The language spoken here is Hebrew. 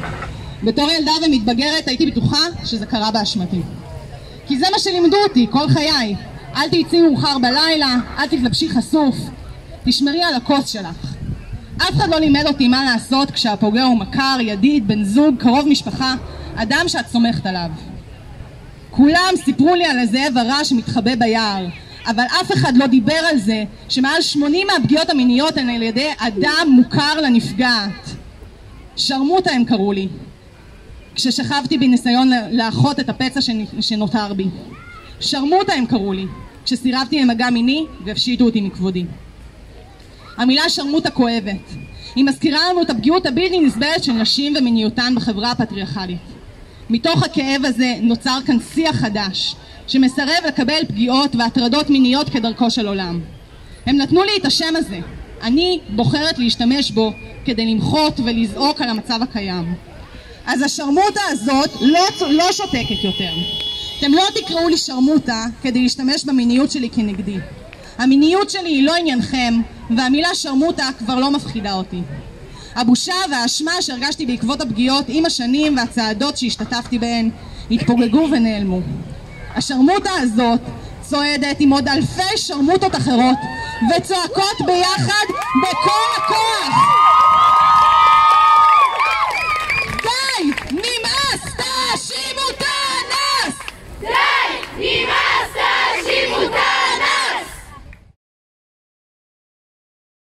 בתור ילדה ומתבגרת הייתי בטוחה שזה קרה באשמתי. כי זה מה שלימדו אותי כל חיי. אל תצאי מאוחר בלילה, אל תתלבשי חשוף, תשמרי על הכוס שלך. אף אחד לא לימד אותי מה לעשות כשהפוגע הוא מכר, ידיד, בן זוג, קרוב משפחה, אדם שאת סומכת עליו. כולם סיפרו לי על הזאב הרע שמתחבא ביער, אבל אף אחד לא דיבר על זה שמעל 80 מהפגיעות המיניות הן על ידי אדם מוכר לנפגעת. שרמוטה הם קראו לי, כששכבתי בניסיון לאחות את הפצע שנותר בי. שרמוטה הם קראו לי, כשסירבתי למגע מיני והפשיטו אותי מכבודי. המילה שרמוטה כואבת. היא מזכירה לנו את הפגיעות הבלתי נסבלת של נשים ומיניותן בחברה הפטריארכלית. מתוך הכאב הזה נוצר כאן שיח חדש, שמסרב לקבל פגיעות והטרדות מיניות כדרכו של עולם. הם נתנו לי את השם הזה. אני בוחרת להשתמש בו כדי למחות ולזעוק על המצב הקיים. אז השרמוטה הזאת לא שותקת יותר. אתם לא תקראו לי שרמוטה כדי להשתמש במיניות שלי כנגדי. המיניות שלי היא לא עניינכם, והמילה שרמוטה כבר לא מפחידה אותי. הבושה והאשמה שהרגשתי בעקבות הפגיעות עם השנים והצעדות שהשתתפתי בהן התפוגגו ונעלמו. השרמוטה הזאת צועדת עם עוד אלפי שרמוטות אחרות וצועקות ביחד בכל הכוח.